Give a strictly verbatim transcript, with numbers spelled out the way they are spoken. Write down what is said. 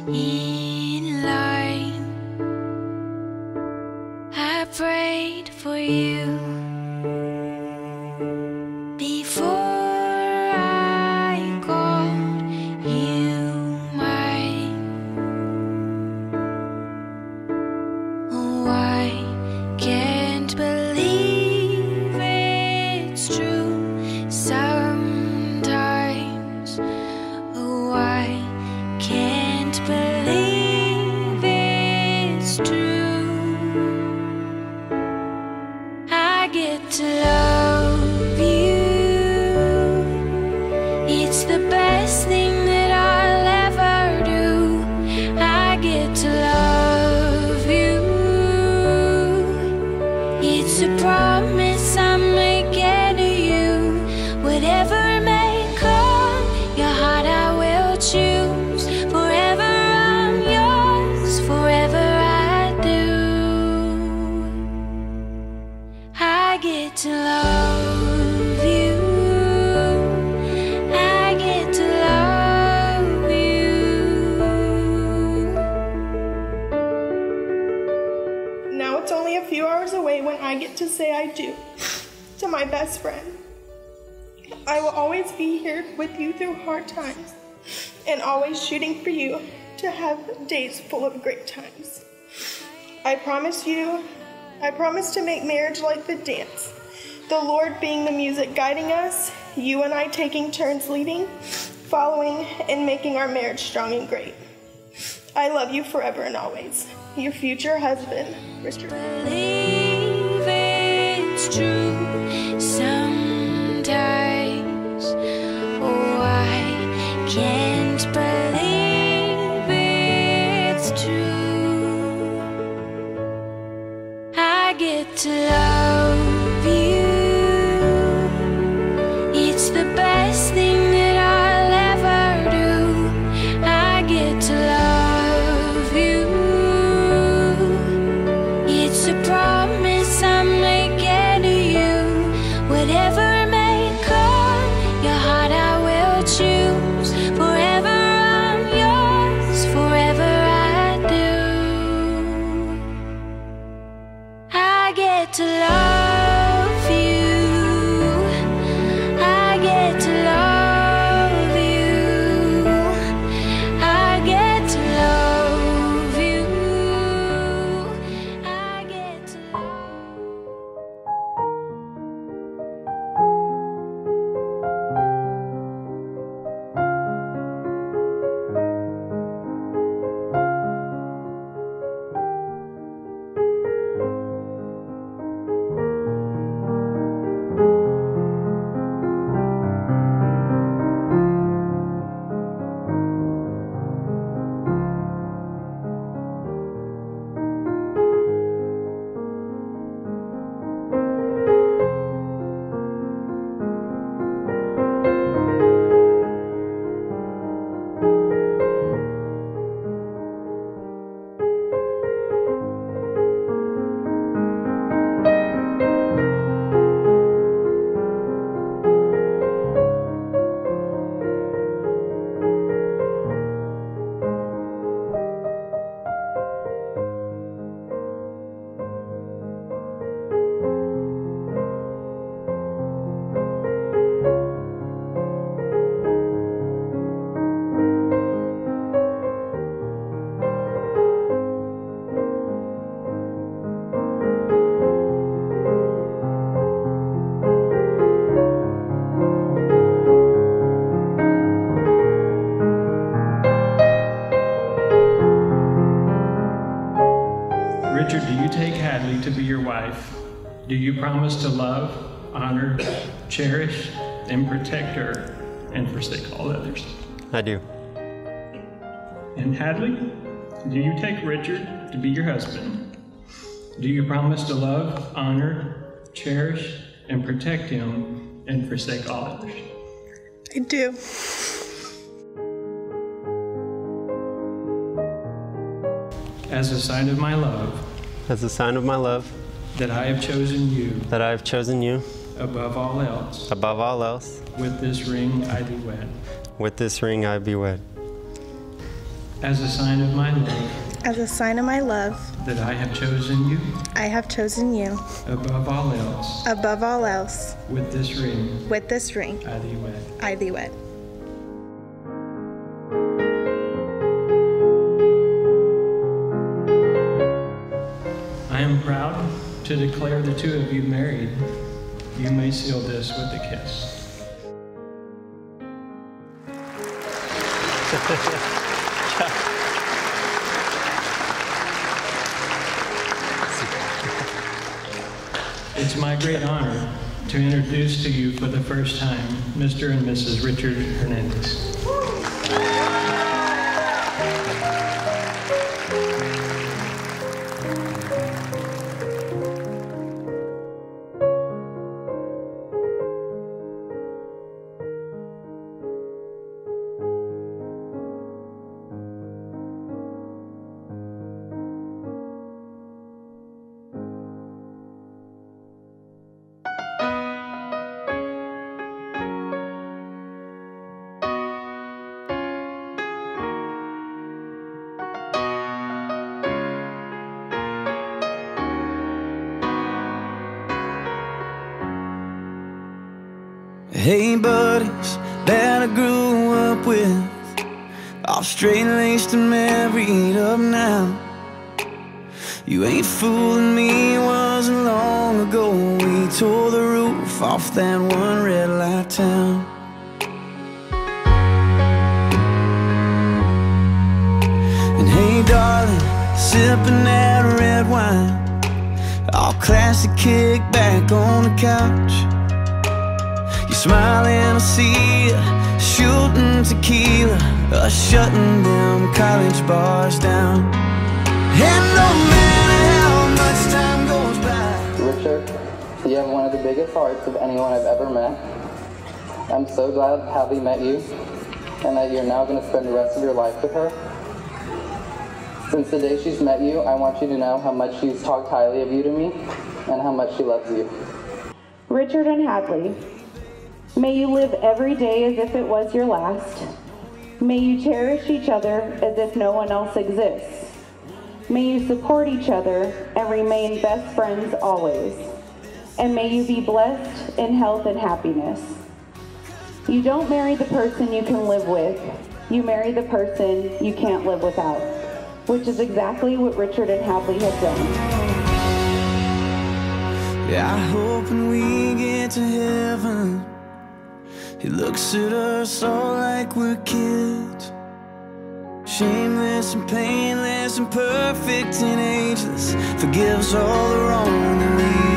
in line. I prayed for you before I called you mine. Oh, I can't believe it's true sometimes. Oh, I can't believe it's true. I get to love you. It's the best thing that I'll ever do. I get to love you. It's a promise I'm making to you. Whatever may come, your heart I will choose. Forever I'm yours, forever I do. I get to love you. I get to love you. Now it's only a few hours away when I get to say I do to my best friend. I will always be here with you through hard times and always shooting for you to have days full of great times. I promise you, I promise to make marriage like the dance, the Lord being the music guiding us, you and I taking turns leading, following, and making our marriage strong and great. I love you forever and always. Your future husband, Richard. Believe it's true sometimes. Oh, I can't believe it's true. I get to love you. It's the best thing that I'll ever do. I get to love you. It's a promise I'm making to you. Whatever may come, your heart I will choose. Forever I'm yours, forever I do. I get to love you. I get to love you. I get to love you. I get to love you. Richard, do you take Hadley to be your wife? Do you promise to love, honor, cherish, and protect her and forsake all others? I do. And Hadley, do you take Richard to be your husband? Do you promise to love, honor, cherish, and protect him and forsake all others? I do. As a sign of my love, As a sign of my love, that I have chosen you that I have chosen you above all else, above all else, with this ring I do wed. with this ring I be wed. as a sign of my love, as a sign of my love, that I have chosen you I have chosen you above all else above all else with this ring. with this ring. I thee wed. I thee wed. I am proud to declare the two of you married. You may seal this with a kiss. It's my great honor to introduce to you for the first time Mister and Missus Richard Hernandez. Hey buddies that I grew up with, all straight-laced and married up now. You ain't fooling me, it wasn't long ago we tore the roof off that one red light town. And hey darling, sipping that red wine, all classic, kick back on the couch. You smiling, I see ya, shooting tequila, us shutting them college bars down. And no matter how much time goes by. Richard, you have one of the biggest hearts of anyone I've ever met. I'm so glad Hadley met you, and that you're now going to spend the rest of your life with her. Since the day she's met you, I want you to know how much she's talked highly of you to me, and how much she loves you. Richard and Hadley, may you live every day as if it was your last. May you cherish each other as if no one else exists. May you support each other and remain best friends always. And may you be blessed in health and happiness. You don't marry the person you can live with. You marry the person you can't live without, which is exactly what Richard and Hadley have done. Yeah, I hope when we get to heaven, he looks at us all like we're kids. Shameless and painless and perfect and ageless. Forgives all the wrong that we